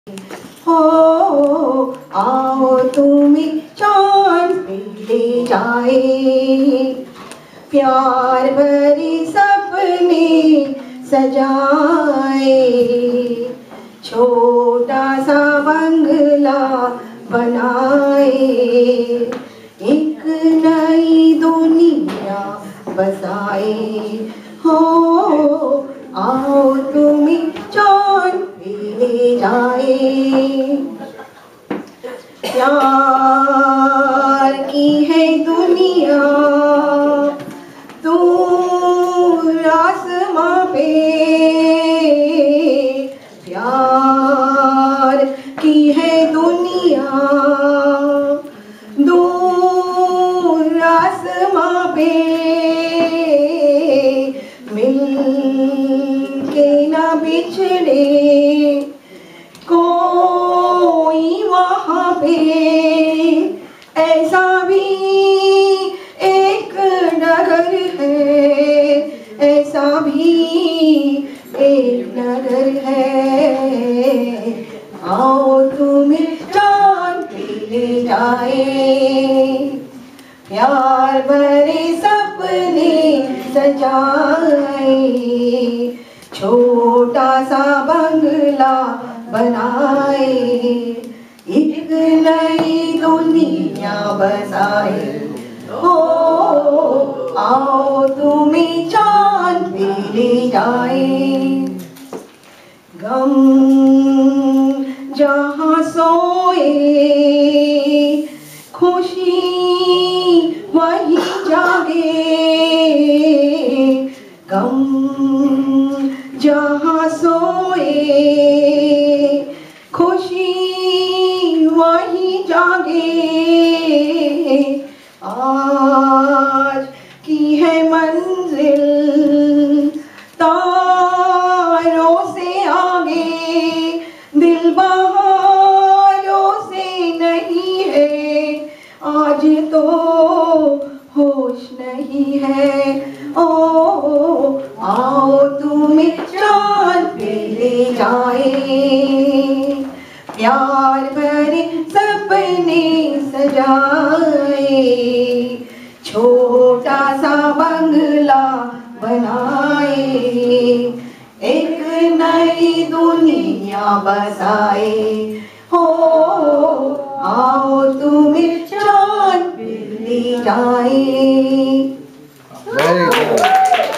हो आओ तुम्हें चांद पे ले जाए, प्यार भरे सपने सजाए, छोटा सा बंगला बनाए, एक नई दुनिया बसाए। हो आओ तुम्हें चांद पे ले जाए, प्यार की है दुनिया दूर आसमां पे, प्यार की है दुनिया दूर आसमां पे, मिल के ना बिछड़े कोई वहाँ पे, ऐसा भी एक नगर है, ऐसा भी एक नगर है। आओ तुम्हें चांद पे ले जाए, प्यार भरे सपने सजाए, छोटा सा बंगला बनाए, एक नई दुनिया बसाए। हो आओ तुम्हें चांद पे ले जाए, गम जहाँ सोए खुशी वहीं जागे, गम जहाँ सोए खुशी वहीं जागे, आज की है मंजिल तारों से आगे, दिल बहारों से नहीं है, आज तो होश नहीं है। ओ आओ तुम्हें चांद पे ले जाए, प्यार भरे सपने सजाए, छोटा सा बंगला बनाए, एक नई दुनिया बसाए। हो आओ तुम्हें चांद पे ले जाए। Very good.